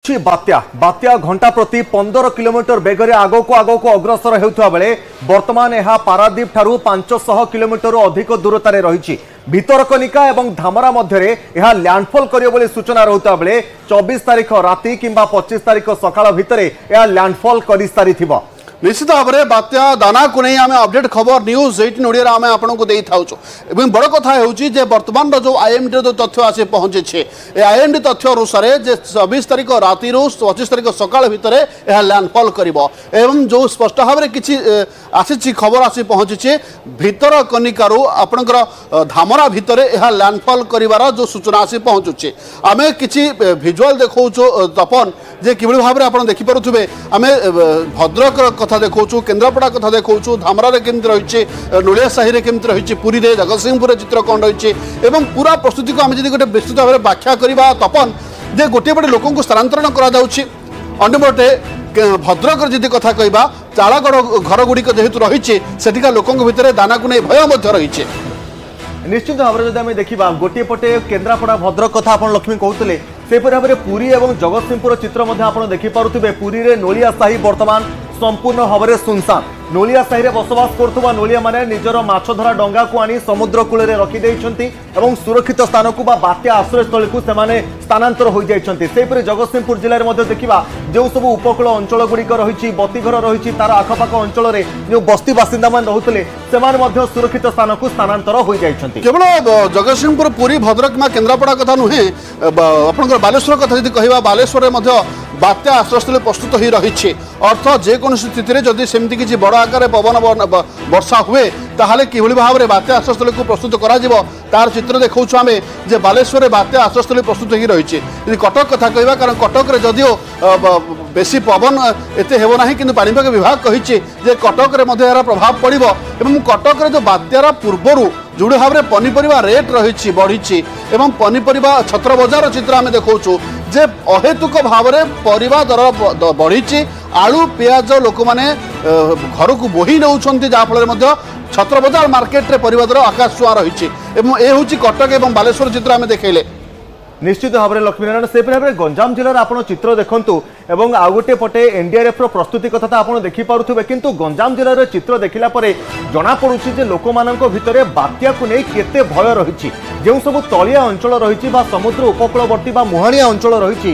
आसुची बात्या बात्या घंटा प्रति 15 किलोमीटर बेगरे आगो को अग्रसर हेउथुवा बेले वर्तमान यह पारादीप ठारू 500 किलोमीटर अधिक दूरतार रही भितरकनिका एवं धामरा मध्य यह लैंडफॉल करियो बोली सूचना रहता बेले 24 तारीख राति किंबा 25 तारीख सकाळ भितरे यह लैंडफॉल करि सारिथिबो। निश्चित भाव में बात्या दाना को नहीं आम अपडेट खबर न्यूज 18 ओडिया आम आपको दे था बड़ कथा हो बर्तमान जो आईएमडी जो तथ्य आसी पहुंचे आईएमडी तथ्य अनुसार 24 तारीख राति 25 तारीख सकाळ भितर यह लैंडफॉल करिवो जो स्पष्ट भाव में किसी आसी खबर आसी पहुंचे भीतर कनिकार आपणकर धामरा भितर यह लैंडफॉल करिवार जो सूचना आसी पहुंचुचे आम किसी भिजुआल देखो तपन जे कि भाव में आप देखिपे आम भद्रक कथा देखो केन्द्रापड़ा कथा देखो धामरा केमती रही नोलिया साहि केमती रही पुरी जगतसिंहपुर चित्र कौन रही पूरा प्रस्तुति को आम जब गोटे विस्तृत भाव में व्याख्या करवा तपन जे गोटे पटे लोक स्थानांतरण करपटे भद्रक जी कथा कहवा चाड़गढ़ घर गुड़िक जेहेतु रही सेठिका लोकों भितर दाना को नहीं भय रही निश्चित भाव में जब देखा गोटे पटे केन्द्रापड़ा भद्रक कथा आप लक्ष्मी कहते सेपरि भाव में पुरी और जगतसिंहपुर चित्र आप देखिपे पुरी में नोलिया साहि बर्तमान संपूर्ण भाव में सुनसान नोलिया साहि में बसवास करुवा नोलिया माने निजर माछ धरा डंगा को आनी समुद्र कूल रखिदे सुरक्षित स्थान को बात्या आश्रयस्थल को स्थानांतर हो जाती जगतसिंहपुर जिले में देखा जो सब उपकूल अंचल गुड़िक रही बतीघर रही तार आखपाख अंचल जो बस्ती बासिंदा मान रोते सुरक्षित स्थान को स्थानांतर हो जाती केवल जगतसिंहपुर पुरी भद्रक केन्द्रापड़ा कथा नुहे आप बालेश्वर कथा जी कह बालेश्वर बात्या आश्रयस्थल प्रस्तुत हो रही अर्थ जेको स्थित में जदि सेमती किसी बड़ आकार पवन वर्षा हुए ताहले किभली भाव में बात्या आश्रयस्थल को प्रस्तुत करा तार चित्र देखा आम जे बालेश्वर बात्या आश्रयस्थल प्रस्तुत हो रही कटक कथा कहवा कारण कटक जदिओ बेसी पवन एते हेबो नाही किंतु पाणीपाग विभाग कहिছে जे कटक रे मध्ये यार प्रभाव पड़िबो एवं कटक रे जो बात्यार पूर्वरु जोड़े भाव में पनीपरिया रेट रही बढ़ी एवं पनीपरिया छत्र बजार चित्र आम देखा जे अहेतुक भाव में परिवा दर बढ़ी आलू पियाज लोक मैंने घर को बोही नौ जहाँफल छत्र बजार मार्केट रे परिवा दर आकाश छुआ रही हूँ कटक और बालेश्वर चित्र आम देखले निश्चित भाव में लक्ष्मीनारायण से भाव में गंजाम जिलार आप चित्र देखु एवं आउ गोटे पटे एनडीआरएफ प्रस्तुति कथा तो आप देखिपे किंतु गंजाम जिलार चित्र देखला जना पड़ुछि जे लोक मानक भितर बात्या को नहीं केते भय रही जो सब तलिया अंचल रही समुद्र उपकूलवर्ती मुहाणिया अंचल रही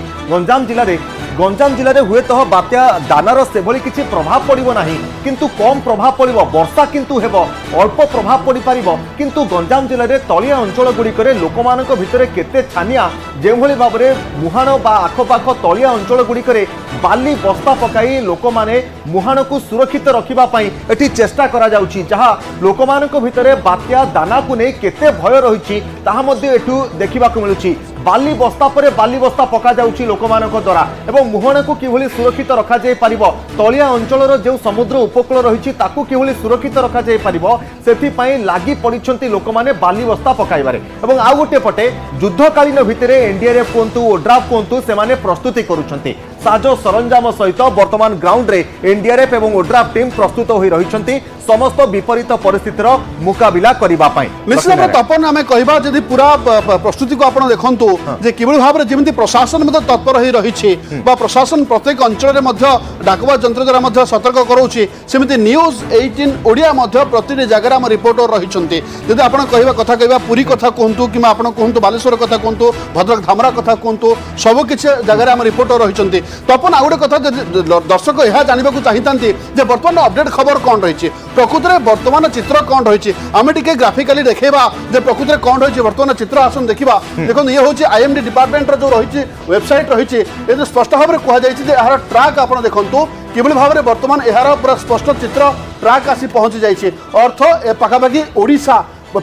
गंजाम जिले हुए तो बात्या दानार से भली किसी प्रभाव पड़ो ना किंतु कम प्रभाव पड़ो वर्षा किंतु हेब अल्प प्रभाव पड़ पार किंतु गंजाम जिले में तलिया अंचल गुड़िक लोक मानक भितर केते छानिया जो भाव में मुहाण बा आखपाख तलिया अंचल गुड़िक बाली बस्ता पकाई लोक माने मुहाण को सुरक्षित रखापी एटी चेष्टा करा जाउछि जहाँ लोक मानक भितर बात्या दाना को नहीं केते भय रही एठू देखा मिलूँ बाली बस्ता पर बाली बस्ता पका जाउछि लोक मानक द्वारा एवं मुहाण को किभली सुरक्षित रखा जाय पारिबो तलिया अंचल जो समुद्र उपकूल रही ताकू किभली सुरक्षित रखा जाय पारिबो सेथि लागि पड़िछंती लोक माने बाली बस्ता पकाइबारे एवं आ गोटे पटे युद्धकालीन भितरे एनडीआरएफ कोंतु ओड्राफ कोंतु से माने प्रस्तुति करूछंती साजो सरंजाम सहित वर्तमान ग्राउंड रे एनडीआरएफ एवं ओड्राफ टीम प्रस्तुत होई रहिछंती समस्त विपरीत परिस्थितिर मुकाबिला करिबा पई निश्चित तपन आमे कहबा जदि पूरा प्रस्तुति को आपण देखंतु जे किबळ भाव रे जेमति प्रशासन मध्ये तत्पर होई रहिछि बा प्रशासन प्रत्येक अंचल रे मध्ये डाकवा यंत्र द्वारा मध्ये सतर्क करूछि सेमति न्यूज 18 ओडिया मध्ये प्रति जगह हम रिपोर्टर रहिछंती जदि आपण कहबा कथा कहबा पुरी कथा कहंतु किमा आपण कहंतु बालेश्वर कथा कहंतु भद्रक धामरा कथा कहंतु सब किछि जगह हम रिपोर्टर रहिछंती तपन आ गोटे कथा दर्शक यह जानबा चाहिए जे वर्तमान अपडेट खबर कौन रही प्रकृत में वर्तमान चित्र कौन रही आम टे ग्राफिकाली देखा जे प्रकृत में कौन रही वर्तमान चित्र आसन देखा देखो ये हूँ आईएमडी डिपार्टमेंट जो रही वेबसाइट रही ये स्पष्ट भाव में कहुई यार ट्राक आप देखु किभली भाव में वर्तमान यार पूरा स्पष्ट चित्र ट्राक आसी पहुँची जाइए अर्थ पाखापाखि ओडिशा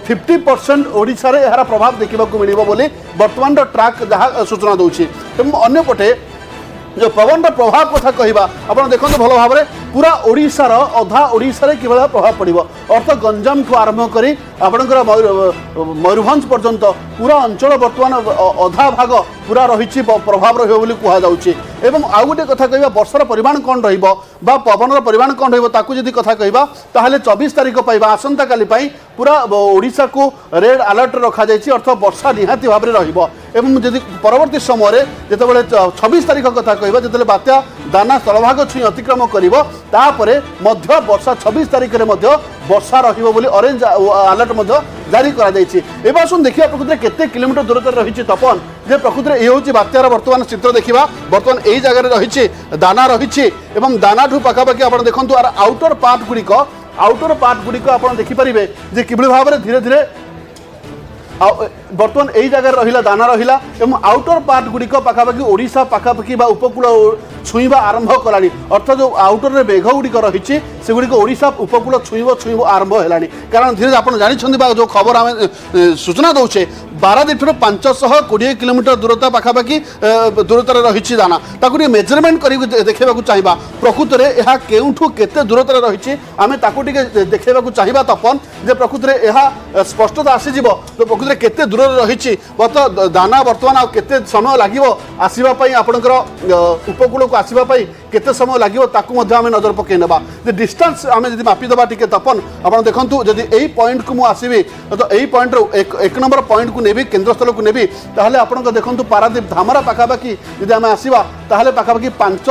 50% ओडिशा रे यार प्रभाव देखा मिले बोली वर्तमान ट्राक जहाँ सूचना दूसरी अन्यपटे जो पवन प्रभाव कथा कहवा आप देखो भल भाव में पूरा ओडिशार अधा ओडिशारे कि प्रभाव पड़ो अर्थ गंजाम ठू आरंभ कर आपणकर मयूरभंज पर्यंत पूरा अंचल बर्तमान अधा भाग पूरा रही प्रभाव रही एवं आउ गोटे कथा कह वर्षार परिमाण कौन रवन परिमाण कौन रही कथा कहवा ताहले 24 तारीख पाइबा आसंता काली पूरा ओडिशा को रेड अलर्ट रखा जाइए अर्थ वर्षा निहाती भाव में रही परवर्ती समय जितेबाला 26 तारीख कथा कहवा जो बात्या दाना स्थलभाग छुई अतिक्रम कर वर्षा 26 तारीख में वर्षा रही ऑरेंज अलर्ट जारी करा आसुन देखिए प्रकृति में केते किलोमीटर दूरता रही तपन जे प्रकृति में ये बात्यार बर्तमान चित्र देखा बर्तमान यही जगह रही दाना रही दाना ठू पखापाखि आप देखो आउटर पार्ट गुड़िक आप देखिपारे जे कि भाव में धीरे धीरे बर्तमान यही जगह रहा दाना रहा आउटर पार्ट गुड़िक पखापाखि ओडिशा पखापाखि उपकूल छुईवा आरंभ कलानी अर्थ जो आउटर मेघ गुड़िक रही से गुड़िक ओडिशा उपकूल छुईब आरंभ है कारण धीरे आप जानते जो खबर आम सूचना दौचे बारादीप 520 किलोमीटर दूरता पखापाखि दूरतार रही दाना ताकू मेजरमेंट कर देखा चाहिए प्रकृत में यह केउठू केते दूरतार रही आम देखा चाहिए तपन जे प्रकृत में यह स्पष्टता आसीज तो प्रकृत में केते दूर रही दाना बर्तमान केते समय लगे आसवाई आपणकर उपकूल को आसवाई केते समय लगे ताकू आम नजर पकई ना डिस्टेंस आम जब मापिदेबा टी तपन आप देखूँ जब यही पॉइंट को मुझे तो यही पॉइंट एक नंबर पॉइंट को नेबी केन्द्र स्थल को नेबी ताहले आपन देखो पारादीप धामरा पखापाखि जब आम आसवा ताहले पखापाखि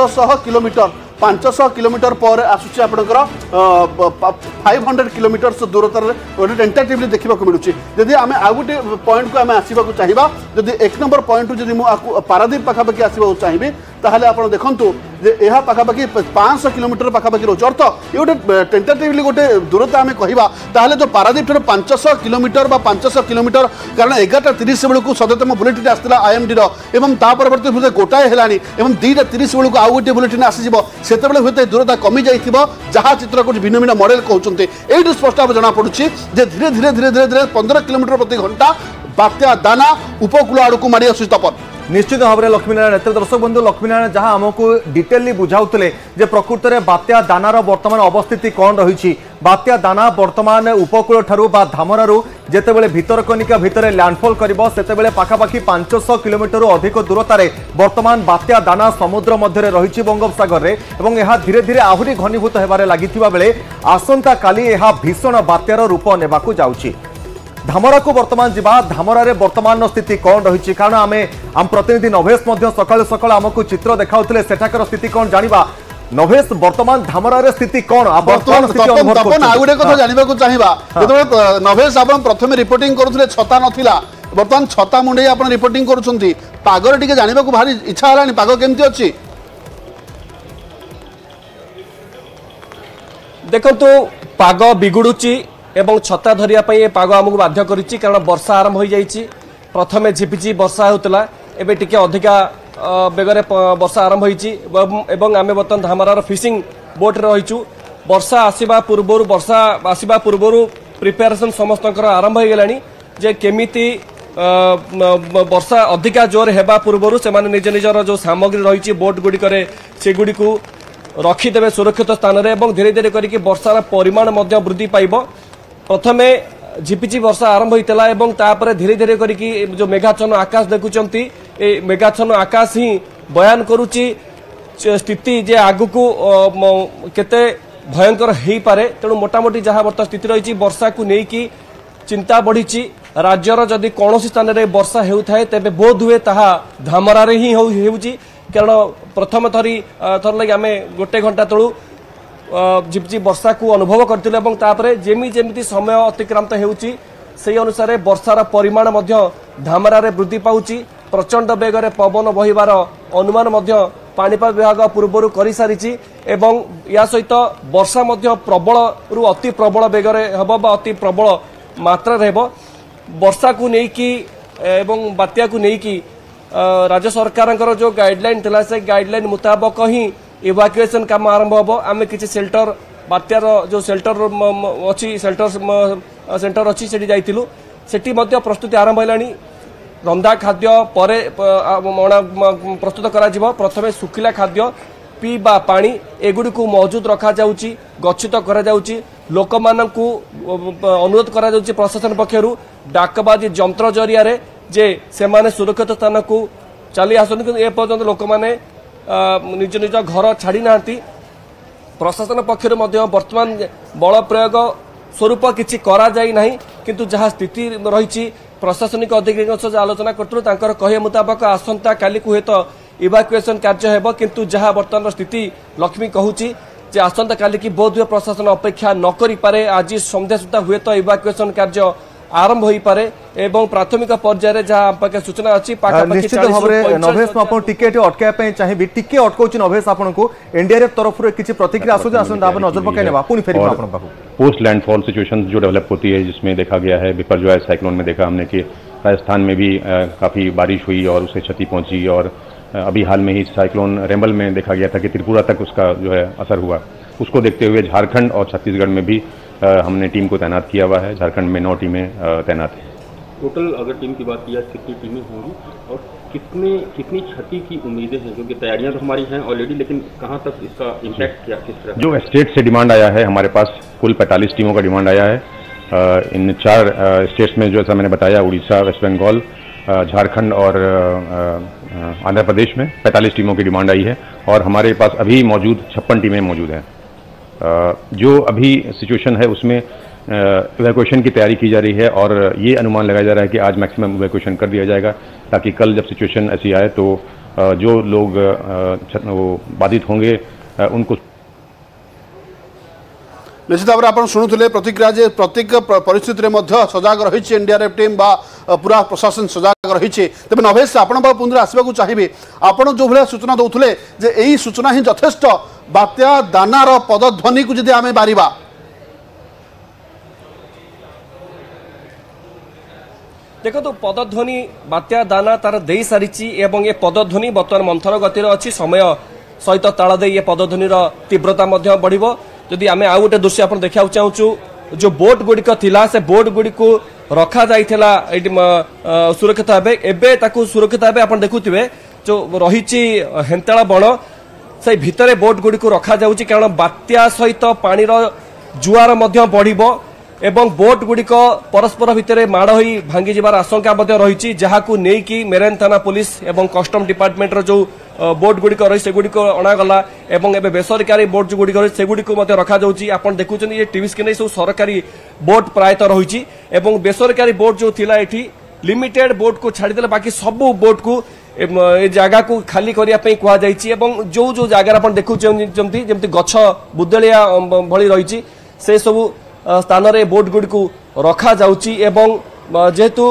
500 किलोमीटर पर आसूची आपणकर 500 किलोमीटर दूरतार गोटे टेंटेटिवली देखा मिलूँ जदि आम आउ गोटे पॉइंट को आम आसवा चाहिए जदि एक नंबर पॉइंट जब मुझे पारादीप पखापाखि आसवा चाहिए ताहले आप देखूँ जे यह पखापाखि 500 किलोमीटर पखापाखि रोचे अर्थ ये गोटे टेंटेटिवली गोटे दूरता आम कहवा ताहले जो पारादीप 500 किलोमीटर 500 किलोमीटर कारण 11:30 बेलू सद्यतम बुलेटिन आसाला आईएमडी एवं परवर्ती गोटाए है 2:30 बेलू आउ गोटे बुलेटिन आसीज से दूरता कमी जाइए जहाँ चित्र को भिन्न भिन्न मॉडल कहते ये स्पष्ट भाव जना पड़ुछि जे धीरे धीरे धीरे धीरे धीरे 15 किलोमीटर प्रति घंटा बात्या दाना उपकूल आड़ को माड़ी आसुछि तपन निश्चित भाव में लक्ष्मीनारायण एत दर्शक बंधु लक्ष्मीनारायण जहाँ आमको डिटेली बुझाऊले जे प्रकृत में बात्या दानार वर्तमान अवस्थिति कौन रही बात्या दाना वर्तमान उपकूल ठारू बा धामरारू जेतेबेले भितरकनिका भितर लैंडफॉल करिबो सेतेबेले पाखापाखि 500 किलोमीटर अधिक दूरतार वर्तमान बात्या दाना समुद्र मध्य रही बंगोपसागर रे एवं यह धीरे धीरे आहरी घनीभूत होबारे लागिथिबा बेले आसंता काली यह भीषण बात्यार रूप नेबाकू जाउछि धामरा को वर्तमान जीवा धामरा रे वर्तमान स्थिति कौन रही कारण आम प्रतिनिधि नभेश सकाल सकाल आमको चित्र देखाउतले सेठाकर स्थिति कौन जानिबा नभेश वर्तमान धामरा रे स्थिति कौन वर्तमान स्थिति अनुभव करछन आ गुटे कथा जानिबा को चाहिबा जेतो नभेश आपण प्रथमे रिपोर्टिंग करूथले छता नथिला वर्तमान छता मुंडे आपण रिपोर्टिंग करूछंती पागर टिके जानिबा को भारी इच्छा हलानी पाग केमती अछि देखंतु पाग बिगुडुची एवं छता धरिया ये पाग आमको बाध्य करिछि कारण वर्षा आरंभ हो जाइछि प्रथमे झिपिझि वर्षा होतला एबे टिके अधिका बेगरे वर्षा आरंभ होइछि एवं आमे बर्तन धामरार फिशिंग बोट रे रहिछु वर्षा आसीबा पूर्वरु प्रिपेरेशन समस्तकर आरंभ हो गेलानी जे केमिति वर्षा अधिका जोर हेबा पूर्वरु से माने निज निजर जो सामग्री रहिछि बोट गुडी करे से गुडी को रखिदेवे सुरक्षित स्थान रे एवं धीरे धीरे करिके वर्षार परिमाण मध्य वृद्धि पाइबो प्रथमे झिपिझि वर्षा आरंभ होता है धीरे धीरे करिकी जो मेघाच्छन्न आकाश देखुंत ए मेघाच्छन्न आकाश ही बयान करुच्ची स्थिति जे आगु को केते भयंकर हो पारे तेणु मोटामोटी जहाँ बर्तमान स्थिति रही वर्षा को लेकिन चिंता बढ़ी राज्यर जदि कौन स्थान में वर्षा होता तेरे बोध हुए ताहा धामरा ही होउची कारण प्रथम थर लगे आम गोटे घंटा तलू झिपझिप वर्षा को अनुभव करते जेमी जेमिति समय अतिक्रांत होउची से अनुसार वर्षार परिमाण धामरा वृद्धि पाउची प्रचंड बेगर पवन बहिबार अनुमान पाणीपाग विभाग पूर्व कर सारी एवं या सहित वर्षा प्रबल रु अति प्रबल बेगर हम अति प्रबल मात्रा रहिबो वर्षा को लेकिन एवं बात्या को लेकिन राज्य सरकार जो गाइडलाइन थिला से गाइडलाइन मुताबक ही इवाक्युएसन काम आरंभ हम आम किसी सेल्टर बात्यार जो सेल्टर अच्छी सेंटर अच्छी से जाइलु सेठी प्रस्तुति आरंभ है रंधा खाद्य पर प्रस्तुत करा प्रथमे सुखिला खाद्य पीवा पानी एगुड़ी मौजूद रखा जाउची गच्छित करा जाउची लोक मानकू अनुरोध करा जाउची प्रशासन पक्षरु डाकबाजी यंत्र जरिया रे जे से माने सुरक्षित स्थान को चली आसुन ए पर्यंत लोक माने निज निज घर छाड़ी नांती प्रशासन पक्षरु मध्य वर्तमान बल प्रयोग स्वरूप किछि करा जाई नाही किंतु जहाँ स्थिति रही प्रशासनिक अधिकारी आलोचना कर कहे मुताबक आसंता काली को हेत इवाकुएसन कार्य हेब किंतु जहाँ वर्तमान स्थिति लक्ष्मी कहूची जे आसंता काली की बोध हुए प्रशासन अपेक्षा न करि पारे आज संध्या सुधा हुए तो इवाकुएसन कार्य आरंभ होई पारे एवं प्राथमिक पर्यायर जहाँ पाखे सूचना अच्छी निश्चित भाव में नभेश आप टिके अटकाई चाहिए टिके अटकाउची नभेश आपको एनडीआरएफ तरफ किसी प्रतिक्रिया आसूँ आसंता नजर पकड़ नेबा पुणी फेर आपन पाखु पोस्ट लैंडफॉल सिचुएशन जो डेवलप होती है जिसमें देखा गया है बिपरजॉय साइक्लोन में देखा हमने कि राजस्थान में भी काफ़ी बारिश हुई और उसे क्षति पहुंची और अभी हाल में ही साइक्लोन रेम्बल में देखा गया था कि त्रिपुरा तक उसका जो है असर हुआ। उसको देखते हुए झारखंड और छत्तीसगढ़ में भी हमने टीम को तैनात किया हुआ है। झारखंड में 9 टीमें तैनात हैं। टोटल अगर टीम की बात की जाए कितनी टीमें होंगी और कितनी क्षति की उम्मीदें हैं क्योंकि तैयारियां तो हमारी हैं ऑलरेडी लेकिन कहां तक इसका इम्पैक्ट क्या किस तरह जो स्टेट से डिमांड आया है हमारे पास कुल 45 टीमों का डिमांड आया है। इन 4 स्टेट्स में जैसा मैंने बताया उड़ीसा वेस्ट बंगाल झारखंड और आंध्र प्रदेश में 45 टीमों की डिमांड आई है और हमारे पास अभी मौजूद 56 टीमें मौजूद हैं। जो अभी सिचुएशन है उसमें इवैक्यूएशन की तैयारी की जा रही है और ये अनुमान लगाया जा रहा है कि आज मैक्सिमम इवैक्यूएशन कर दिया जाएगा ताकि कल जब सिचुएशन ऐसी आए तो जो लोग वो बाधित होंगे उनको निश्चित भाव में आप शुणुले प्रतिक्रिया जे प्रत्येक परिस्थिति में सजग रही एनडीआरएफ टीम बा पूरा प्रशासन सजग रही तेज नभेश आपण पुनः आसवाक चाहिए आपण जो भाया सूचना दौले यही सूचना ही यथेष्ट बात्या दानार पदध्वनि को जदि आम बारिबा देखो तो पदध्वनि बात्या दाना तार दे सारी एवं ये पदध्वनि बर्तमान मंथर गतिर अच्छी समय सहित ताल दे ये पदध्वनि तीव्रता बढ़ जदि आम आउ गोटे दृश्य आप देखा चाहूँ जो बोट गुड़िक थिला से बोट गुड़िक रखा जाइथिला सुरक्षित भाव एवं सुरक्षित भाव आप देखुवे जो रही हेंताला बण से भितर बोट गुड़िक रखा जाउची कारण बात्या सहित पानी जुआर बढ़ एवं बोट गुड़िक परस्पर भितर माड़ होई भांगी जिबार आशंका रही जहां नहीं मेरेन थाना पुलिस एवं कस्टम डिपार्टमेंट जो बोट गुड़िक रही सेगुड़िक अणागला एवं एवं बेसरकारी बोट जो गुड़िक रही सेगुड़िक रखा जाउची आपन देखुछन ये टीवी स्क्रीन सब सरकारी बोट प्रायतः रही एवं बेसरकारी बोट जो थिला एठी लिमिटेड बोट को छाड़ीदेले बाकी सब बोट को ए जगह को खाली करने कहुई जो जो जगार आप देखुं जमी गछ बुदलिया भली रही से सब स्थान रे बोट गुड़ी को रखा जाउची एवं जेहेतु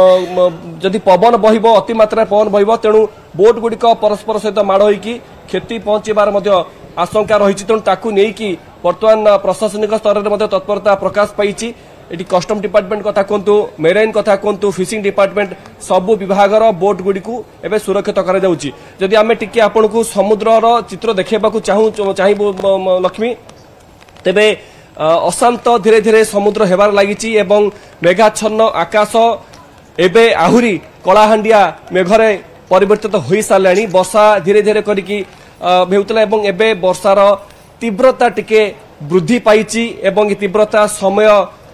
जदि पवन बहिब अति मात्रा पवन बहिब तेणु बोट गुड़िक परस्पर सहित माड़ होइकी क्षति पहुंचार आशंका रही तेणु ताकू नहीं बर्तमान प्रशासनिक स्तर में तत्परता प्रकाश पाई एटी कस्टम डिपार्टमेंट कथा कहतु मेराइन कथा कहतु फिशिंग डिपार्टमेंट सबु विभागर बोट गुड़ी को एवं सुरक्षित कर जदि आम टी आपण को समुद्र चित्र देखा चाहबू लक्ष्मी तेबे अशांत धीरे धीरे समुद्र हेबार लागिची एवं मेघाच्छन्न आकाश एबे आहुरी कलाहांडिया मेघरे परिवर्तित हो सारे वर्षा धीरे धीरे करिकी हेउतला एवं एबे वर्षार तीव्रता टिके वृद्धि पाइची एवं तीव्रता समय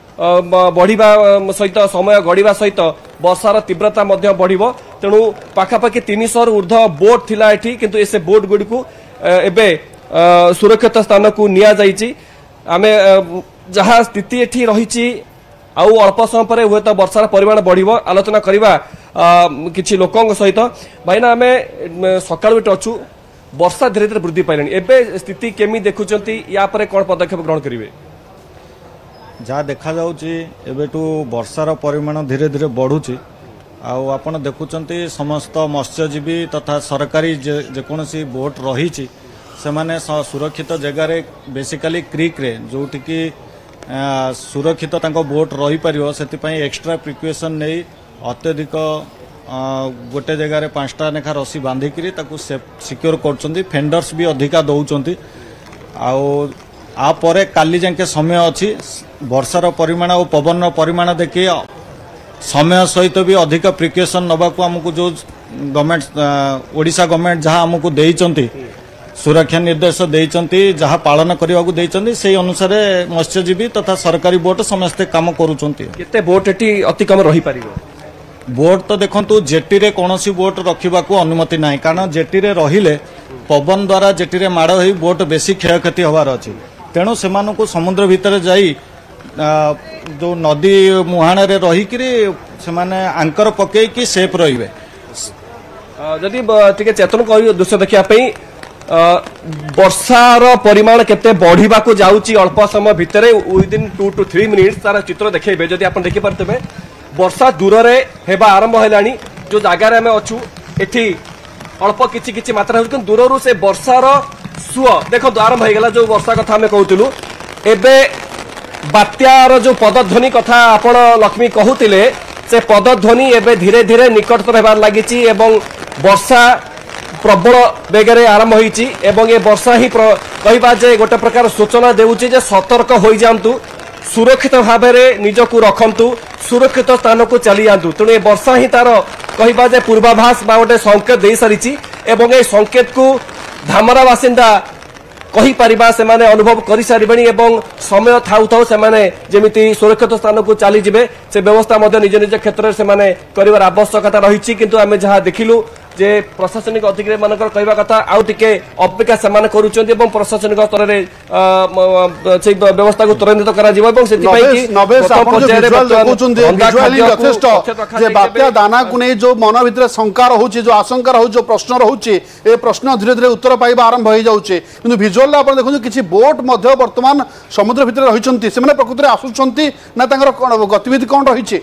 बढ़िबा सहित समय गड़िबा सहित वर्षार तीव्रता बढ़िबो तेणु पाखापाखि 300 ऊर्ध्व बोट थिला एठी किंतु से बोट गुडी को एबे सुरक्षित स्थान को निया जाइची आमे जहाँ स्थिति एठी रही आउ अल्प समय पर हुए तो वर्षार परिमाण बढ़िबो आलोचना करबा किछि लोकंग सहित भाईना आमे सकाळु अच्छु वर्षा धीरे धीरे वृद्धि पाइलानी एबे स्थिति केमी देखुचंती या परे कोन पदक्षेप ग्रहण करिवे जहाँ देखा एबेटू वर्षार परिमाण धीरे धीरे बढ़ुची आपण देखुचंती समस्त मत्स्यजीवी तथा सरकारी जेकोसी बोट रही से माने सुरक्षित जगार बेसिकाली क्रिक रे जोटी की सुरक्षित बोट रही पारिबो सेतिपई एक्स्ट्रा प्रिकॉशन नहीं अत्यधिक गोटे जगार 5टा लेखा रसी बांधिकी सिक्योर कर फेंडर्स भी अधिका दौरान आपर काली जाके समय अच्छी वर्षार परिमाण और पवन परिमाण देखिए समय सहित भी अधिक प्रिकॉशन नबाकू आमको जो गवर्नमेंट ओडिशा गवर्नमेंट जहाँ आमको देइचंती सुरक्षा निर्देश देइचंती जहाँ पालन करने देइचंती से अनुसार मत्स्यजीवी तथा सरकारी बोट समस्ते काम करूचंती। केते बोट एटी अति कम रही पारिबो? बोट तो देखंतु जेटी रे कोनोसी बोट रखिबाकू अनुमति नाही कारण जेटी रे रहिले पवन द्वारा जेटी रे माड़ होई बोट बेसी क्षयक्षति होबार अछि। तेणु सेमानकू समुद्र भितर जाई जो नदी मुहाण रे रही किरी सेमाने आंकर पकई कि सेफ रहिबे। जदि टिके चेतन करी दृश्य देखिया पई वर्षार परिमाण केते बढ़िबाकू जाउची अल्प समय भितरे विदिन 2 to 3 मिनिट्स तार चित्र देखेबे। जदि आपण देखि परतबे वर्षा दूर रे हेबा आरंभ हेलानी जो जगह रे हमें अछु एठी अल्प किछि किछि मात्रा हो दूर रु से वर्षार सुअ देखो आरंभ हो गला। जो वर्षा कथा हमें कहूतिलु एबे बात्यार जो पदध्वनि कथा आपण लक्ष्मी कहूतिले से पदध्वनि एबे धीरे धीरे निकटतर हेबार लागिछि एवं वर्षा प्रबल बेगरे आरंभ होईछि एवं ये वर्षा ही कहबा जे गोटे प्रकार सूचना देउछि जे सतर्क होई जांतु, सुरक्षित भाव में निजकू रखंतु, सुरक्षित स्थान को चली जातु। तेणु ये वर्षा ही तार कहबा जे पूर्वाभास बा गोटे संकेत दे सारिछि एवं ए संकेत को धामरा बासिंदा कही परिबा से माने अनुभव करि सारिबेनी एवं समय थाउ थाउ से माने जेमिति सुरक्षित स्थान को चली जिबे से व्यवस्था मध्य निज निज क्षेत्र से माने करिवार आवश्यकता रहिछि। किंतु आमे जहा देखिलु जे प्रशासनिक अधिकारी मानकर कहवा कथा आउ टिके अपेक्षा सेमाने करूछन्ती एवं प्रशासनिक स्तर रे से व्यवस्था को त्वरित करा जिवो एवं सेति पई कि नवेश आपण जो विजुअल देखुछन्ती विजुअली यथेष्ट जे बात्या दाना को नै जो मन भितर शंका रहउछि जो आशंका रहउ जो प्रश्न रहउछि ए प्रश्न धीरे धीरे उत्तर पाइबा आरंभ होई जाउछि। किंतु विजुअल आपण देखुछु किछि बोट मध्य वर्तमान समुद्र भितर रहिछन्ती सेमाने प्रकृति रे आसुछन्ती ना तांकर गतिविधि कोन रहिछि?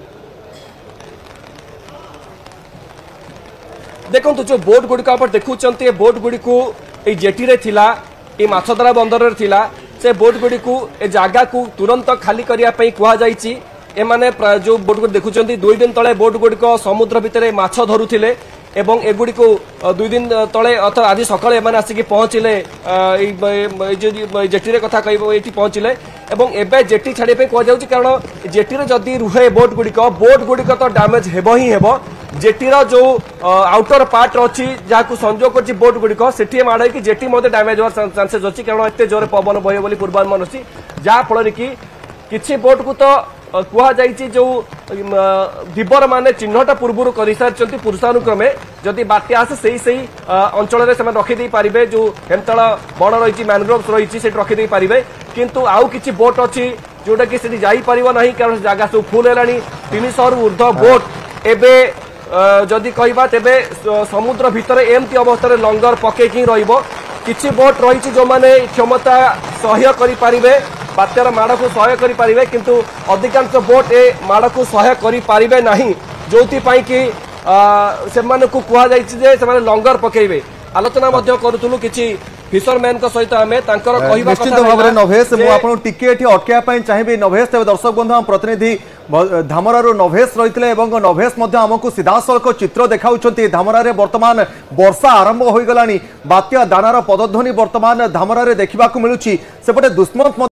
देखो जो बोट गुड़िक आप देखुंत बोट गुड़ी को जेटी रे थिला ए माछधरा बंदर रे थिला से बोट गुड़ी को ए जागा को तुरंत खाली करिया पई कुआ जाईची। ए माने जो बोट गुड़ी देखुंत 2 दिन तले बोट गुड़िक समुद्र भितर माछ धरुथिले एवं एगुड़ी को 2 दिन तले अथवा आज सकाळे एमाने आसिकी पहुंचिले जेटी रे कथा कहबो एठी पहुंचिले एवं एबे जेटी छाड़ी पे को जाउची कारण जेटी रे जदी रुहे बोट गुड़िक तो डैमेज हेबो ही हेबो। जेटीर जो आउटर पार्ट अच्छी जहाँ को संजोग कर बोट गुड़िक से माड़ कि जेटी डैमेज होवार चांसेस अच्छी कारण एत जोर पवन बहे बोली पूर्वानुमान अच्छी जहाँफल कि किसी बोट को तो कहुई जो धीवर माने चिन्हटा पूर्व कर सारी पुरुषानुक्रमे जदि बात्या आसे से अंचल में रखिदे पारे जो हेमतल बण रही मैनग्रोव्स रही रखिदे पारे। किंतु आउ किछि बोट अच्छी जोटा कि सेठी जाई परिबो नाही कारण जगह सब फुल हेलानी 300 रु ऊर्ध्व बोट एबे जदि कहबा तेबे समुद्र भितर एमती अवस्था लंगर पकेकी रहिबो। किछि बोट रही जो माने क्षमता सह्य करि पारिबे बात्यार माड़ को सह्य करि पारिबे किंतु अधिकांश बोट ए माड़ को सह्य करि पारिबे नाही जोथि पई कि सेमानकु कुहा जायछि जे सेमाने लंगर पकेइबे। आलोचना मध्य करूथुलु किछि फिशरमैन को सहित आमे तांकर कहिबा निश्चित भाव में नवेश मु आपन टिके एठी अटकिया पई चाहिबे नवेश तेबे दर्शक बंधु हम प्रतिनिधि धामरारू नवेश रही और नवेश आमको सीधासलख चित्र देखाउछंती। धामरा रे वर्तमान वर्षा आरंभ हो गलानी बात्या दानार पदध्वनि वर्तमान धामरा रे देखिबाकू मिलुछि। सेपटे दुश्मन